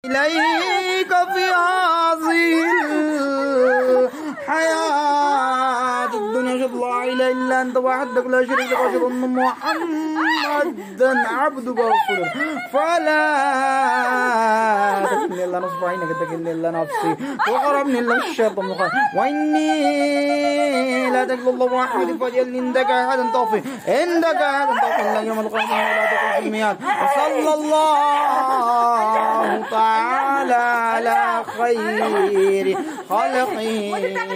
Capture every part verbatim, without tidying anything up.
इलैका फी हाज़िल हयात दुनिया ला इलाहा इल्ला अंत वहदक ला शरीका लक व अशहदु अन्ना मुहम्मदन अब्दुका व रसूलुह फला तकिलनी इल्ला नफ्सी इन्नका तकिलनी इल्ला नफ्सी व क़रबनी इल्ला शैतान व इन्नी ला तकिलु अल्लाह वहदी फजअलनी इंदका अहदन तौफ़ी इंदका अहदन तौफ़ी ला यौमल क़ियामह व ला तक़ुम फ़िल मियाद सल्लल्लाहु तआला अला खैरि खल्क़िही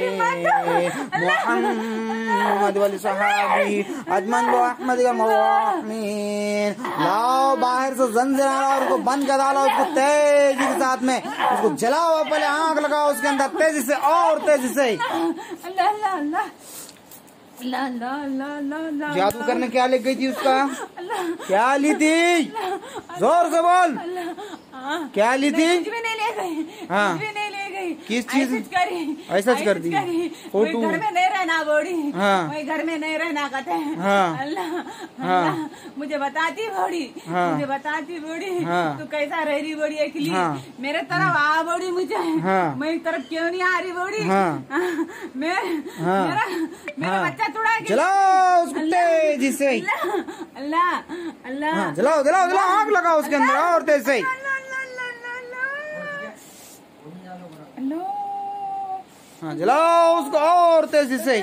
मुहम्मद व सहाबी अजमन व अहमद का मवामीन। लाओ बाहर से जंजीर और उसको बंद कर डालो, उसको तेजी के साथ में उसको जलाओ, पहले आग लगाओ उसके अंदर तेजी से और तेजी से। अल्लाह अल्लाह अल्लाह अल्लाह अल्लाह अल्लाह अल्लाह। जादू करने क्या ले गई थी उसका? क्या ली थी? जोर से बोल। क्या ली थी? कुछ भी नहीं ले गई। हाँ, कुछ भी नहीं ले गई। किस चीज करी? ऐसा कर दी? फोटो घर में नहीं रहना बोड़ी। हाँ, वही घर में नहीं रहना कहते हैं। हाँ, अल्लाह हाँ, अल्लाह मुझे बताती बोड़ी। हाँ, मुझे बताती बोड़ी। हाँ, तू कैसा रह रही बोड़ी अकेली? हाँ, मेरे तरफ आ बोड़ी मुझे। हाँ, मेरी तरफ क्यों नहीं आ रही बोड़ी? हाँ, मैं हाँ, मेरा मेरा बच्चा चुड़ा के जलाओ उसको तेजी से। अल्लाह अल्लाह हाँ, जलाओ जलाओ जलाओ, आग लगाओ उसके अंदर और तेज से। हाँ, जलाओ उसको और तेजी से।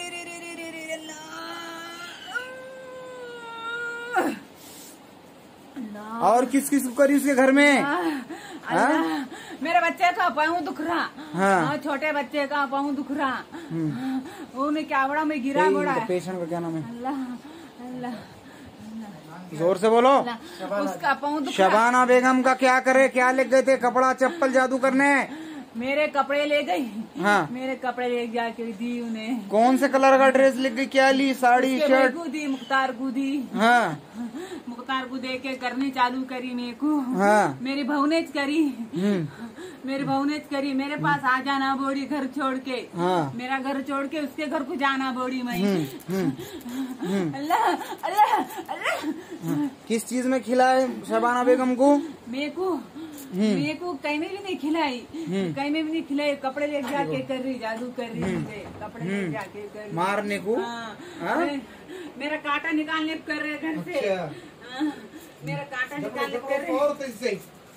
और किस किस को करी उसके घर में? हाँ? मेरे बच्चे का पाँव दुख रहा। हाँ, छोटे बच्चे का पाँव दुख रहा। उन्हें क्या बड़ा में गिरा बड़ा है। पेशेंट का क्या नाम है? अल्लाह अल्लाह जोर से बोलो। उसका पाँव दुख रहा। शबाना बेगम का क्या करे? क्या ले गए थे? कपड़ा चप्पल जादू करने? मेरे कपड़े ले गई। हाँ, मेरे कपड़े ले जाके दी उन्हें। कौन से कलर का ड्रेस ले गई? क्या ली? साड़ी शर्ट? दी मुख्तार को दी। हाँ, मुख्तार को दे के करनी चालू करी मेरे को। हाँ, मेरी बहू ने करी। मेरी बहू ने करी। मेरे पास आ जाना बोड़ी घर छोड़ के। हाँ, मेरा घर छोड़ के उसके घर को जाना बोड़ी मैं। अल्लाह अल्लाह अल्लाह। किस चीज में खिलाए शबाना बेगम को? मेरे को मेरे को कहीं में भी नहीं खिलाई। कहीं में भी नहीं खिलाई। कपड़े ले जाके कर रही, जादू कर रही मुझे। कपड़े ले जाके कर रही मारने को। हाँ, हाँ? मेरा कांटा निकालने को कर रहे घर से। अच्छा। मेरा कांटा निकालने को कर रहे।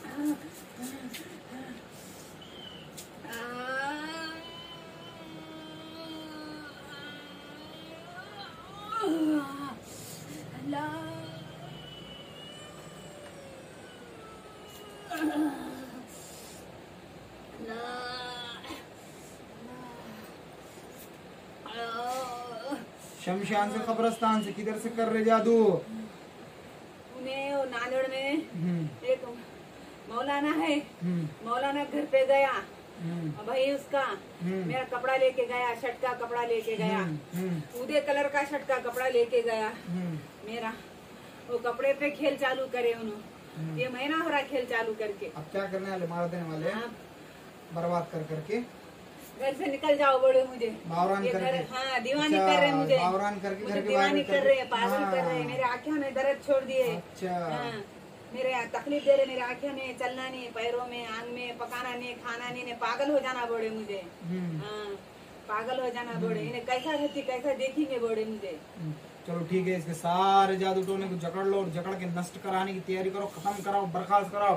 शमशान से कब्रस्तान से किधर से कर रहे जादू? उन्हें वो नांदेड़ में एक मौलाना है। मौलाना घर पे गया। भाई उसका मेरा कपड़ा लेके गया, शर्ट का कपड़ा लेके गया। उदय कलर का शर्ट का कपड़ा लेके गया। मेरा वो कपड़े पे खेल चालू करे उन्होंने। ये महीना हो रहा खेल चालू करके। अब क्या करने वाले? मार देने वाले? बर्बाद कर करके घर से निकल जाओ बड़े मुझे। बावरान करके। हाँ, दीवानी कर रहे मुझे। बावरान करके मुझे घर के दीवानी कर रहे हैं, पागल हाँ, कर रहे हैं। मेरे आँखों ने दर्द छोड़ दिए। अच्छा। हाँ, मेरे तकलीफ दे रहे। मेरे आँखों ने चलना नहीं, पैरों में, आंग में, पकाना नहीं, खाना नहीं, ने पागल हो जाना बोले मुझे। हाँ, पागल हो जाना बोले। इन्हें कैसा रहती, कैसा देखेंगे बोले मुझे। चलो ठीक है, इसके सारे जादू टोने को जकड़ लो और जकड़ के नष्ट कराने की तैयारी करो, खत्म कराओ, बर्खास्त कराओ।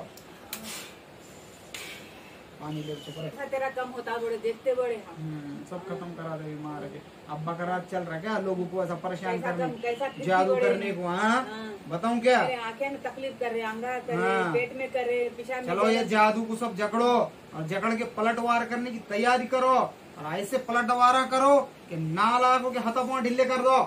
पानी ले ऐसा तेरा कम होता बोले, देखते बोले हम सब खत्म करा दे मार के। अब बकरात चल रहा क्या लोगों को ऐसा परेशान कैसा करने, कम, कैसा जादू करने को? हाँ, बताऊं क्या? मेरे आंखें में तकलीफ कर रहे, अंगा कर रहे, हाँ। पेट में कर रहे, पेशाब में। चलो ये जादू को सब जकड़ो और जकड़ के पलटवार करने की तैयारी करो और ऐसे पलटवारा करो कि नालायकों के हाथों ढीले कर दो।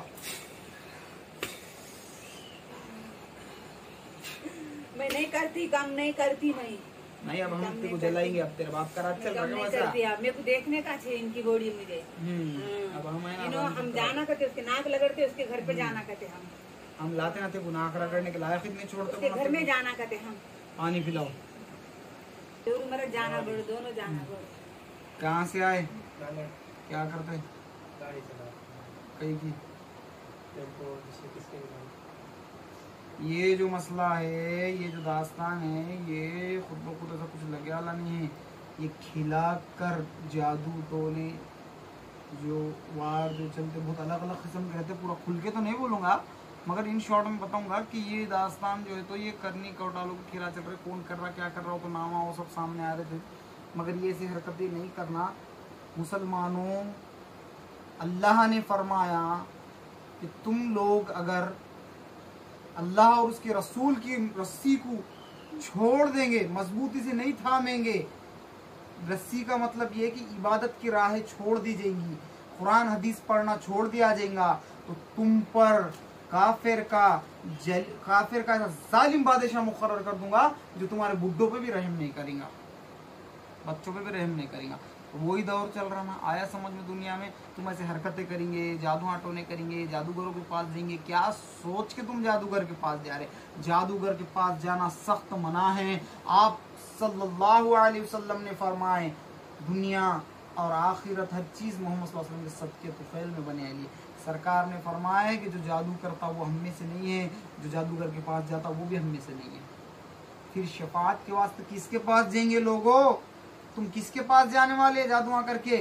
मैं नहीं करती, काम नहीं करती मैं। नहीं, अब हम तेरे को जलाएंगे। अब तेरे बाप का रात चल रहा है। मेरे को देखने का छे इनकी बॉडी मुझे। अब हम हम जाना करते, उसके नाक लगड़ते, उसके घर पे जाना करते हम। हम लाते ना थे को नाक रगड़ने के लायक नहीं छोड़ते। उसके घर में जाना करते हम। पानी पिलाओ। जरूर मेरा जाना बोल, दोनों जाना बोल। कहाँ से आए? क्या करते? गाड़ी चला। कहीं की? ये जो मसला है, ये जो दास्तान है, ये खुद ब खुद ऐसा कुछ लगे वाला नहीं है। ये खिला कर जादू टोने जो वार जो चलते बहुत अलग अलग किस्म के रहते, पूरा खुल के तो नहीं बोलूँगा मगर इन शॉर्ट में बताऊंगा कि ये दास्तान जो है तो ये करनी कौटालों के खिला चल रहे, कौन कर रहा क्या कर रहा हो तो नामा वो सब सामने आ रहे थे। मगर ये ऐसी हरकतें नहीं करना। मुसलमानों, अल्लाह ने फरमाया कि तुम लोग अगर अल्लाह और उसके रसूल की रस्सी को छोड़ देंगे, मजबूती से नहीं थामेंगे, रस्सी का मतलब ये कि इबादत की राहें छोड़ दी जाएंगी, कुरान हदीस पढ़ना छोड़ दिया जाएगा, तो तुम पर काफिर का जल काफिर का जालिम बादशाह मुकर्रर कर दूंगा जो तुम्हारे बुड्ढों पे भी रहम नहीं करेगा, बच्चों पे भी रहम नहीं करेगा। तो वही दौर चल रहा ना, आया समझ में दुनिया में। तुम ऐसे हरकतें करेंगे, जादू आटोने करेंगे, जादूगरों के पास जाएंगे, क्या सोच के तुम जादूगर के पास जा रहे? जादूगर के पास जाना सख्त मना है। आप सल्लल्लाहु अलैहि वसल्लम ने फरमाए दुनिया और आखिरत हर चीज़ मोहम्मद सल्लल्लाहु अलैहि वसल्लम के सदके तुफैल में बने आई। सरकार ने फरमाया है कि जो जादू करता वो हम में से नहीं है, जो जादूगर के पास जाता वो भी हम में से नहीं है। फिर शफाअत के वास्ते किसके पास जाएंगे लोगों? तुम किसके पास जाने वाले जादू करके?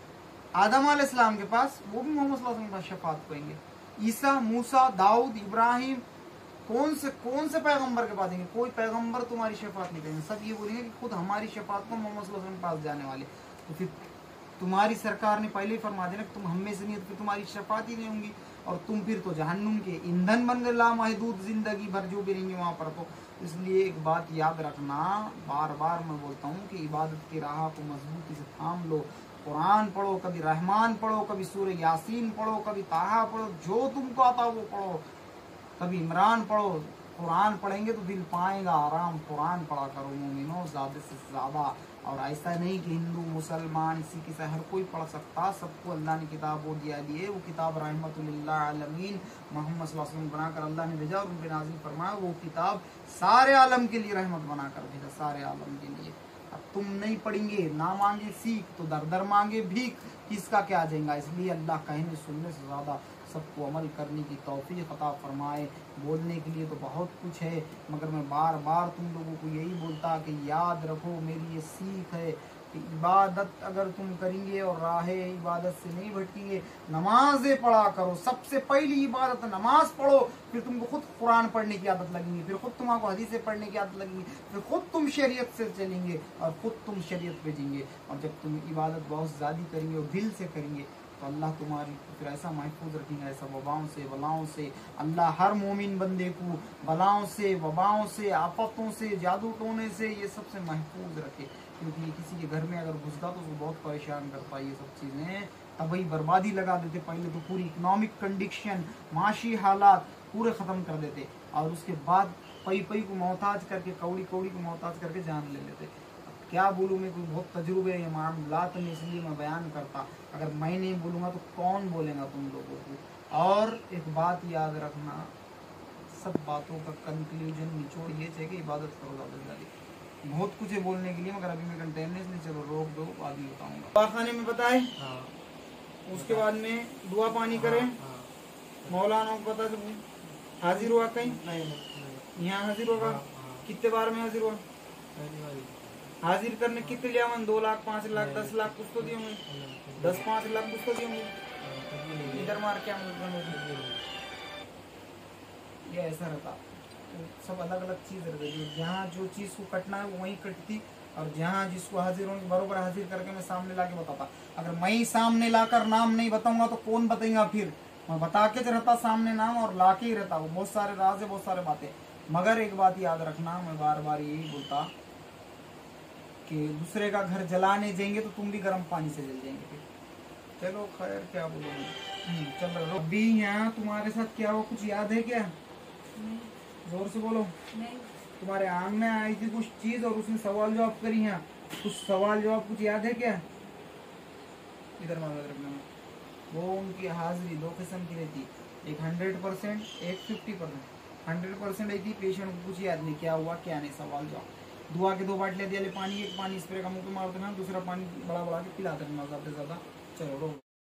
आदम अलैहिस्सलाम के पास, वो भी मोहम्मद सल्लल्लाहु अलैहि वसल्लम के पास शफाअत पाएंगे। ईसा, मूसा, दाऊद, इब्राहिम, कौन से कौन से पैगंबर के पास जाएंगे? कोई पैगंबर तुम्हारी शफाअत नहीं करेंगे। सब ये बोलेंगे कि खुद हमारी शफाअत को मोहम्मद सल्लल्लाहु अलैहि वसल्लम के पास जाने वाले। तो फिर तुम्हारी सरकार ने पहले ही फरमा देना कि तुम हम में से नहीं है, तो फिर तुम्हारी शफाअत ही नहीं होंगी और तुम फिर तो जहन्नुम के ईंधन बन गए, लामहदूद जिंदगी भर जो भी रहेंगे वहाँ पर। तो इसलिए एक बात याद रखना, बार बार मैं बोलता हूँ कि इबादत की राह को मजबूती से थाम लो। कुरान पढ़ो, कभी रहमान पढ़ो, कभी सूरह यासीन पढ़ो, कभी ताहा पढ़ो, जो तुमको आता वो पढ़ो, कभी इमरान पढ़ो। कुरान पढ़ेंगे तो दिल पाएगा आराम। कुरान पढ़ा करो मोमिनो ज़्यादा से ज़्यादा। और ऐसा नहीं कि हिंदू मुसलमान सिख से हर कोई पढ़ सकता, सबको अल्लाह ने किताब वो दिया दी है। वो किताब रहमतुल्लिल आलमीन मोहम्मद सल्लल्लाहु अलैहि वसल्लम बनाकर अल्लाह ने भेजा और उन पे नाज़िल फरमाया। वो किताब सारे आलम के लिए रहमत बनाकर भेजा, सारे आलम के लिए। अब तुम नहीं पढ़ेंगे, ना मांगे सीख तो दर दर मांगे भीख, किसका क्या जाएगा? इसलिए अल्लाह कहने सुनने से ज़्यादा सबको अमल करने की तौफीक अता फरमाए। बोलने के लिए तो बहुत कुछ है, मगर मैं बार बार तुम लोगों को यही बोलता कि याद रखो, मेरी ये सीख है कि इबादत अगर तुम करेंगे और राह इबादत से नहीं भटकेंगे, नमाजें पढ़ा करो। सबसे पहली इबादत नमाज पढ़ो, फिर तुमको खुद कुरान पढ़ने की आदत लगेगी, फिर खुद तुम्हारा हदीसें पढ़ने की आदत लगेगी, फिर खुद तुम शरीयत से चलेंगे और खुद तुम शरीयत पे जाएंगे। और जब तुम इबादत बहुत ज़्यादा करेंगे और दिल से करेंगे तो अल्लाह तुम्हारी फिर ऐसा महफूज रखेंगे, ऐसा वबाओं से बलाओं से। अल्लाह हर मोमिन बंदे को बलाओं से, वबाओं से, आफतों से, जादू टोने से, ये सबसे महफूज रखे। क्योंकि ये किसी के घर में अगर घुसता तो उसको बहुत परेशान करता है। ये सब चीज़ें तभी बर्बादी लगा देते। पहले तो पूरी इकनॉमिक कंडीशन, माशी हालात पूरे ख़त्म कर देते और उसके बाद पई पई को मोहताज करके, कौड़ी कौड़ी को मोहताज करके जान ले लेते। क्या बोलूँ मैं, कोई बहुत तजुर्बे ये मामलात में, इसलिए मैं बयान करता। अगर मैं नहीं बोलूँगा तो कौन बोलेगा तुम लोगों को? और एक बात याद रखना, सब बातों का कंक्लूजन निचोड़ ये है कि इबादत करो ज़्यादा से ज़्यादा। बहुत कुछ है बोलने के लिए मगर अभी मैं कंटेननेस नहीं, चलो रोक दो, बाद में बताऊँगा। दुआ खाने में बताए, उसके बाद में दुआ पानी करें। मौलाना को पता सब हाजिर हुआ कहीं? यहाँ हाजिर होगा? कितने बार में हाजिर हुआ? हाजिर करने कितने लिया मन? दो लाख, पाँच लाख, दस लाख कुछ तो दिए होंगे, दस पाँच लाख कुछ तो दिए होंगे। इधर मार क्या ये ऐसा रहता। तो सब अलग अलग चीज़ रहती है। जहाँ जो चीज़ को कटना है वो वहीं कटती, और जहाँ जिसको हाजिर होने बरोबर हाजिर करके मैं सामने ला के बताता। अगर मैं ही सामने लाकर नाम नहीं बताऊंगा तो कौन बताएगा? फिर मैं बता के रहता सामने नाम और ला के ही रहता। वो बहुत सारे राज है, बहुत सारे बातें। मगर एक बात याद रखना, मैं बार बार यही बोलता कि दूसरे का घर जलाने जाएंगे तो तुम भी गर्म पानी से जल जाएंगे। फिर चलो खैर, क्या बोलोगे? चल रहा अभी यहाँ तुम्हारे साथ क्या हो, कुछ याद है क्या? नहीं। जोर से बोलो। नहीं। तुम्हारे आंग में आई थी कुछ चीज और उसने सवाल जवाब करी है, कुछ सवाल जवाब कुछ याद है क्या? इधर मांग रखना। वो उनकी हाजिरी दो किस्म की रहती, एक हंड्रेड परसेंट, एक फिफ्टी परसेंट। हंड्रेड परसेंट एक ही पेशेंट को कुछ याद नहीं क्या हुआ क्या नहीं, सवाल जवाब। दुआ के दो बाटले दिया ले पानी, एक पानी स्प्रे का मुंह पे मार देना, दूसरा पानी बड़ा बड़ा के पिला देना ज़्यादा से ज़्यादा। चलो रो।